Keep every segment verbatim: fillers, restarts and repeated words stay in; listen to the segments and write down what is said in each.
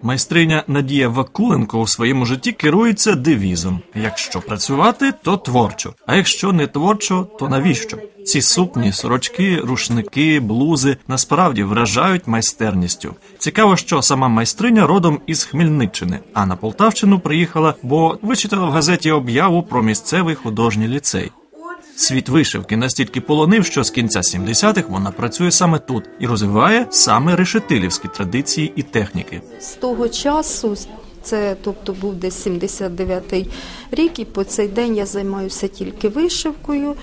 Майстриня Надія Вакуленко у своєму житті керується девізом: якщо працювати, то творчо, а якщо не творчо, то навіщо? Ці сукні, сорочки, рушники, блузи насправді вражають майстерністю. Цікаво, що сама майстриня родом із Хмельниччини, а на Полтавщину приїхала, бо вичитала в газеті об'яву про місцевий художній ліцей. Світ вишивки настільки полонив, що з кінця сімдесятих вона працює саме тут і розвиває саме решетилівські традиції і техніки. З того часу, це тобто був десь сімдесят дев'ятий рік, і по цей день я займаюся тільки вишивкою.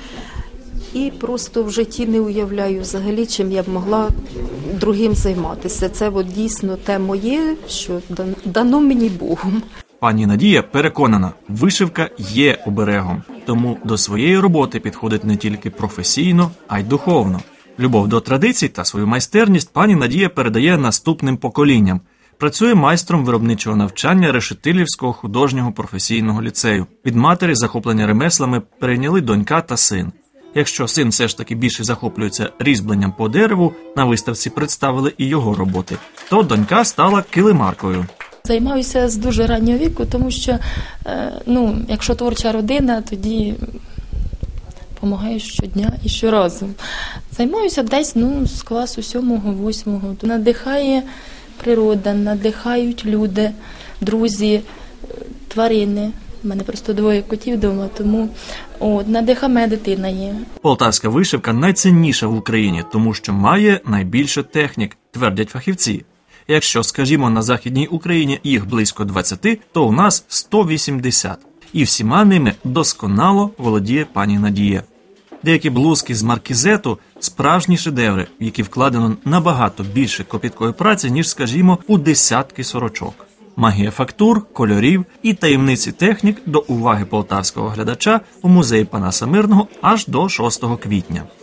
І просто в житті не уявляю взагалі, чим я б могла другим займатися. Це от дійсно те моє, що дано мені Богом. Пані Надія переконана, вишивка є оберегом, тому до своєї роботи підходить не тільки професійно, а й духовно. Любов до традицій та свою майстерність пані Надія передає наступним поколінням. Працює майстром виробничого навчання Решетилівського художнього професійного ліцею. Від матері захоплення ремеслами перейняли донька та син. Якщо син все ж таки більше захоплюється різьбленням по дереву, на виставці представили і його роботи, то донька стала килимаркою. Займаюся з дуже раннього віку, тому що, ну, якщо творча родина, тоді допомагаю щодня і щоразу. Займаюся десь, ну, з класу сьомого-восьмого. Надихає природа, надихають люди, друзі, тварини. У мене просто двоє котів вдома, тому от, надихає моя дитина є. Полтавська вишивка найцінніша в Україні, тому що має найбільше технік, твердять фахівці. Якщо, скажімо, на Західній Україні їх близько двадцяти, то у нас сто вісімдесят. І всіма ними досконало володіє пані Надія. Деякі блузки з маркізету – справжні шедеври, в які вкладено набагато більше копіткої праці, ніж, скажімо, у десятки сорочок. Магія фактур, кольорів і таємниці технік до уваги полтавського глядача у музеї Панаса Мирного аж до шостого квітня.